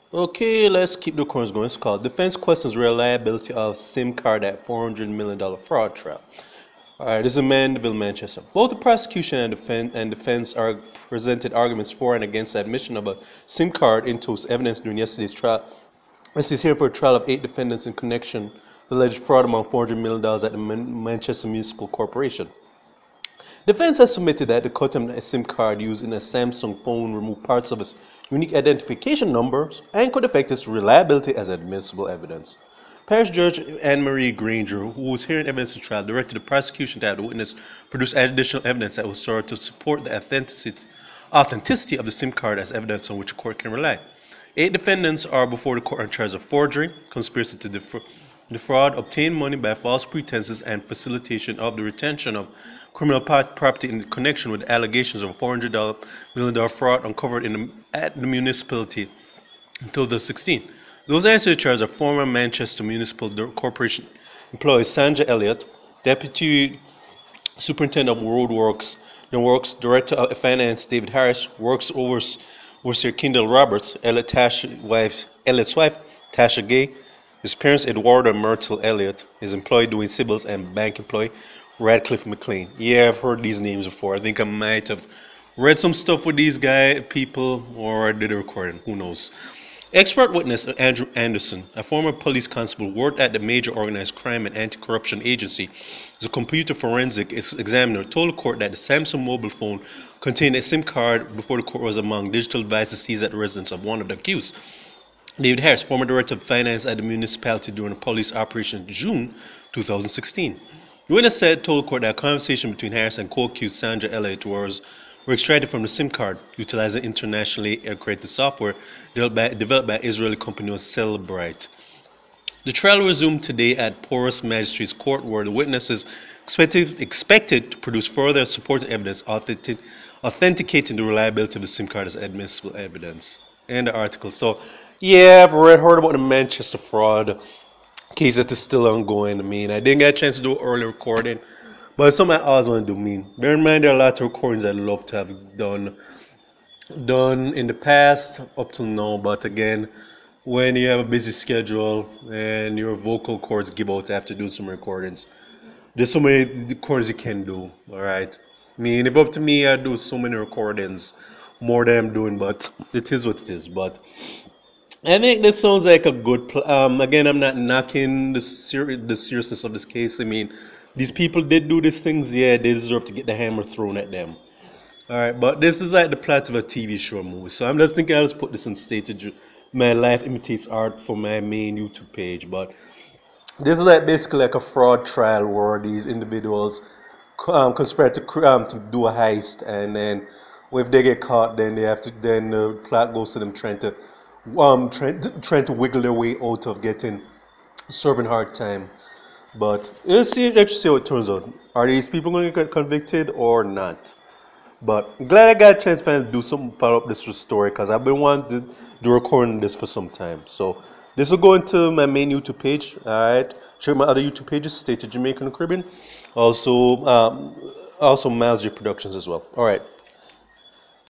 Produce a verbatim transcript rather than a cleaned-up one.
Okay, let's keep the corners going. It's called Defense Questions Reliability of SIM Card at four hundred million dollars Fraud Trial. Alright, this is Mandeville, Manchester. Both the prosecution and defense, and defense are presented arguments for and against the admission of a SIM card into evidence during yesterday's trial. This is here for a trial of eight defendants in connection with alleged fraud among four hundred million dollars at the Man- Manchester Municipal Corporation. Defense has submitted that the contempt SIM card used in a Samsung phone removed parts of its unique identification numbers and could affect its reliability as admissible evidence. Parish Judge Anne Marie Granger, who was hearing evidence in the trial, directed the prosecution to have the witness produce additional evidence that was sought to support the authenticity, authenticity of the SIM card as evidence on which a court can rely. Eight defendants are before the court on charges of forgery, conspiracy to defraud, defraud, obtain money by false pretenses, and facilitation of the retention of criminal property in connection with allegations of a four hundred million dollars fraud uncovered in the, at the municipality in two thousand sixteen. Those answered the charge are former Manchester Municipal Corporation employee Sandra Elliott, Deputy Superintendent of Roadworks, the Works Director of Finance David Harris, Works Overseer Kendall Roberts, Elliott Tash, wife, Elliott's wife Tasha Gay, his parents Eduardo and Myrtle Elliott, his employee Dwayne Sibbles, and bank employee Radcliffe McLean. Yeah, I've heard these names before. I think I might have read some stuff with these guy people, or I did a recording. Who knows? Expert witness Andrew Anderson, a former police constable, worked at the major organized crime and anti-corruption agency as a computer forensic examiner, told the court that the Samsung mobile phone contained a SIM card before the court was among digital devices seized at the residence of one of the accused. David Harris, former director of finance at the municipality during a police operation in June two thousand sixteen. The witness said, told the court that a conversation between Harris and co-accused Sandra Elliott was were extracted from the SIM card, utilizing internationally created software developed by, developed by Israeli company Cellebrite. The trial resumed today at Porus Magistrates Court, where the witnesses expected, expected to produce further supporting evidence authentic, authenticating the reliability of the SIM card as admissible evidence. And the article. So, yeah, I've read, heard about the Manchester fraud case that is still ongoing. I mean, I didn't get a chance to do an early recording, but it's something I always want to do. Mean, bear in mind there are a lot of recordings I'd love to have done, done in the past up till now. But again, when you have a busy schedule and your vocal cords give out after doing some recordings, there's so many recordings you can do. All right, I mean, if up to me, I do so many recordings, more than I'm doing, but it is what it is. But I think this sounds like a good. Pl- um, again, I'm not knocking the ser- the seriousness of this case. I mean, these people did do these things. Yeah, they deserve to get the hammer thrown at them. All right, but this is like the plot of a T V show movie. So I'm just thinking I'll just put this in stage. My life imitates art for my main YouTube page. But this is like basically like a fraud trial where these individuals um, conspire to cr- um, to do a heist, and then if they get caught, then they have to. Then the plot goes to them trying to um trying to, trying to wiggle their way out of getting serving hard time. But let's see, let's see how it turns out. Are these people going to get convicted or not? But I'm glad I got a chance to finally do some follow up this story, because I've been wanting to do recording this for some time. So this will go into my main YouTube page. All right, check my other YouTube pages: State of Jamaica and the Caribbean. Also, um, also Miles J Productions as well. All right.